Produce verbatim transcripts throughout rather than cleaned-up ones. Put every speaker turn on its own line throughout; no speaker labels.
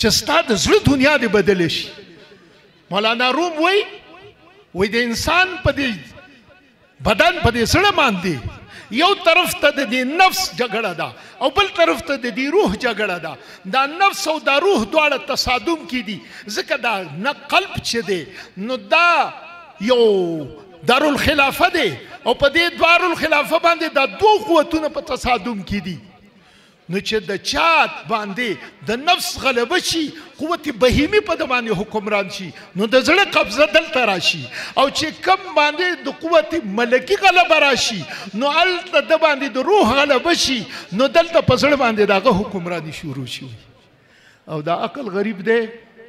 چې ستا د زړه دنیا دې بدله شي. مولانا روم وایي وایي د انسان په دې بدن په دې زړه باندې یو طرف ته د دې نفس جګړه ده او بل طرف ته د دې روح جګړه ده. دا نفس او دا روح دواړه تصادم کې دي، ځکه دا نه قلب چې دی نو دا یو دارالخلافه دی او په دې دارالخلافه باندې دا دوه قوتونه په تصادم کې دي. نو چې د چا باندې د نفس غلبه شي، قوت بهیمي په د باندې حکمران شي، نو د زړه قبضه دلته راشي. او چې کم باندې د قوت ملکی غلبه راشي نو هلته د باندې د روح غلبه شي، نو دلته په زړه باندې د هغه حکمراني شروع شي. او دا عقل غریب دی،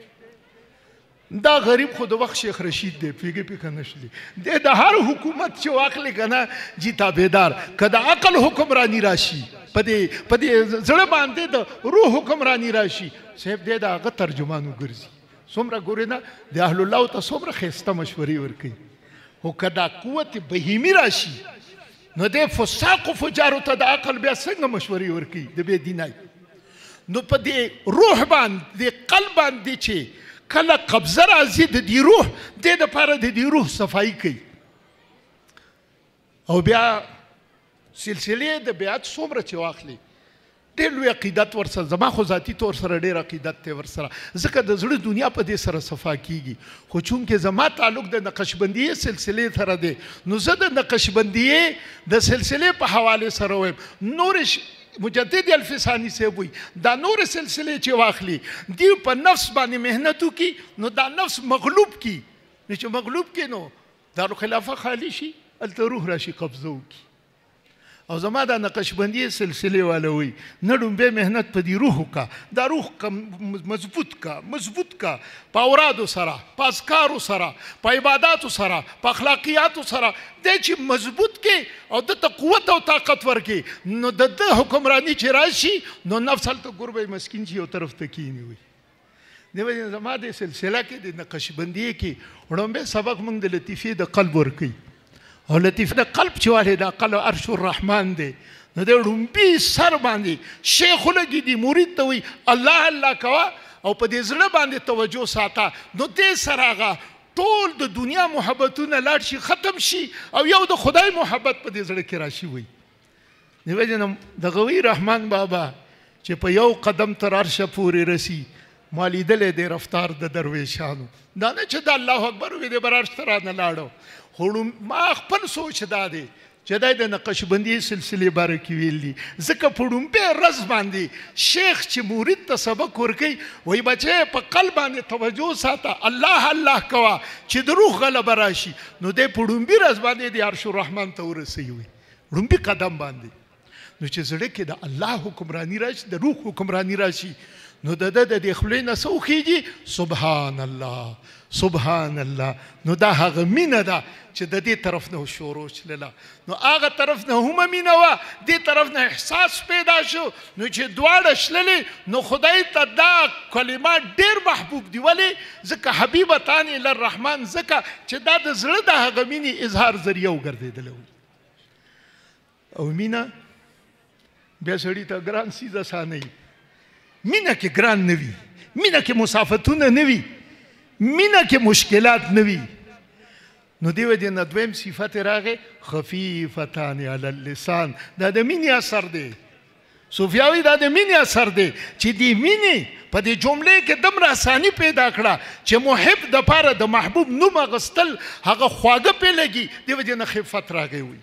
دا غریب خو د وخت شیخ رشید دی، پیږې پې که نشلی دی د هر حکومت چې واخلې که نه جی تابعدار. که د عقل حکمرانی راشي په دې په دې زړه باندې د روح حکمرانی راشي، صاحب دی د هغه ترجمان وګرځي. څومره ګورې نه د اهل الله ته څومره ښایسته مشورې ورکوي. خو که دا قوت بهیمي راشي نو دی فساق و فجارو ته د عقل بیا څنګه مشورې ورکوي د بې دینۍ. نو په دې روح باندې د قلب باندې چې کله قبضه راځي د دې روح، دې دپاره د دې روح صفایي کوي. او بیا سلسلې د بیعت څومره چې واخلي ډېر لوی عقیدت ورسره، زما خو ذاتي طور سره ډېر عقیدت دی ورسره، ځکه د زړه دنیا په دې سره صفا کیږي. خو چونکې زما تعلق د نقشبندیې سلسلې سره دی نو زه د نقشبندیې د سلسلې په حوالې سره وایم. نور مجدد الفسانی صاحب وایي دا نور سلسلې چې واخلي دی په نفس باندې محنت وکړي نو دا نفس مغلوب کړي، نو چې مغلوب کړي نو دارالخلافه خالی شي، هلته روح راشي قبضه وکړي. او زما دا نقشبندی سلسلې والا وایي نه ډومبی محنت په دې روح وکړه، دا روح مضبوط کا مضبوط کا په اورادو سره، په اذکارو سره، په عباداتو سره، په اخلاقیاتو سره دی چې مضبوط کې او دته قوت او طاقت ورکړي، نو د ده حکمرانی چې راشي نو نفس هلته ګربی مسکین چې یو طرف ته کینی وي. دی وجې زما د سلسله کې د نقشبندیې کې وړومبی سبق موږ د لطیفې د قلب ورکوي. او لطیف د قلب چې والی د قلب عرش الرحمن دی، نو د ړومبي سر باندې شیخ ولګي دي مرید ته وایي الله الله کوه او په دې زړه باندې توجه ساته، نو دې سره هغه ټول د دنیا محبتونه لاړ شي، ختم شي او یو د خدای محبت په دې زړه کې راشي. وایي دې وجې نه دغه وایي رحمان بابا چې په یو قدم تر عرشه پورې رسي ما لیدلی دی رفتار د درویشانو. دا نه چې د الله اکبر وي دی بر عرش ته رانه لاړو. خو ما خپل سوچ دا دی چې دی د نقشبندي سلسلې باره کې ویل دي، ځکه په ړومبی ورځ باندې شیخ چې مرید ته سبق ورکوي وایي بچی په قلب باندې توجه ساته، الله الله کوه چې د روح غلبه راشي، نو دی په ړومبي ورځ باندې د عرش الرحمن ته ورسوي. وایي ړومبي قدم باندې نو چې زړه کې د الله حکمرانی راشي، د روح حکمرانی راشي، نو د ده د دې خولې نه څه وخیږي؟ سبحان الله سبحان الله. نو دا هغه مینه ده چې د دې طرف نه شروع شلله، نو هغه طرف نه هم مینه وه، دې طرف نه احساس پیدا شو، نو چې دواړه شللې نو خدای ته دا کلمات ډېر محبوب دي. ولې؟ ځکه حبیبتان الی الرحمن، ځکه چې دا د زړه د هغه مینې اظهار ذریعه وګرځېدلی وي. او مینه بیا سړي ته ګران څیز اسانه وي، مینه کې ګران نه وي، مینه کې مسافتونه نه وي، مینه کې مشکلات نه وي. نو دی وجې نه دویم صفت راغی خفیفتان علی اللسان، دا د مینې اثر دی. صوفیاوي دا د مینې اثر دی چې دې مینې په دې جملې کې دومره اساني پیدا کړه چې محب دپاره د محبوب نوم اخیستل هغه خواږه پې لګي، دی وجې نه خفت راغی. وي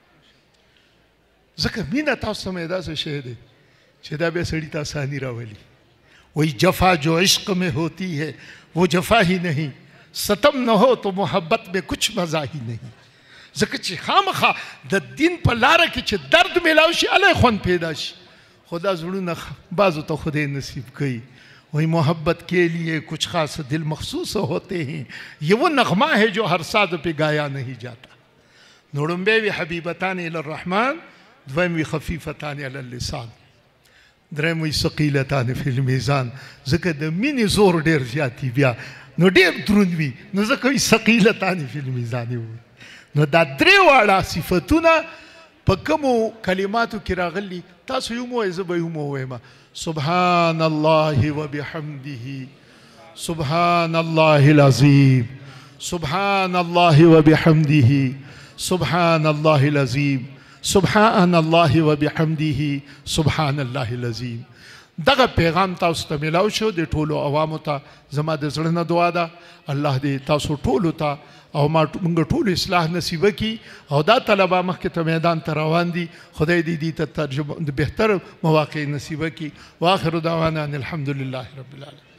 ځکه مینه تاسو ته مې داسې شی دی چې دا بیا سړي ته آساني راولي. وہی جفا جو عشق میں ہوتی ہے وہ جفا ہی نہیں، ستم نہ ہو تو محبت میں کچھ مزہ ہی نہیں. ځکه چې خامخا د دین په لاره کې چې درد میلاو شي الی خوند پیدا شي. خدا زړونه بعضو ته خدای نصیب کوي. وہی محبت کے لیے کچھ خاص دل مخصوص ہوتے ہیں، یہ وہ نغمہ ہے جو ہر ساز پہ گایا نہیں جاتا. نو ړومبی وي حبیبتان الی الرحمن، دویم وي خفیفتان علی اللسان، دریم وي ثقیلتان فی المیزان. ځکه د مینې زور ډېر زیات وي بیا نو ډېر دروند وي، نو ځکه وي ثقیلتان فی المیزان. نو دا درې واړه صفتونه په کومو کلماتو کې راغلي تاسو یې هم ووایئ زه به یې هم ووایم سبحان الله وبحمده سبحان الله العظیم سبحان الله وبحمده سبحان الله العظیم سبحان الله وبحمده سبحان الله العظیم. دغه پیغام تاسو ته میلاو شو د ټولو عوامو ته زما د زړه نه دعا ده الله دې تاسو ټولو ته او ما موږ ټولو اصلاح نصیب کړي او دا طلبه مخکې ته میدان ته روان دي خدای دې دې ته ترجمه د بهتر مواقع نصیب کړي. واخر دعوانا ان الحمد لله رب العالمین.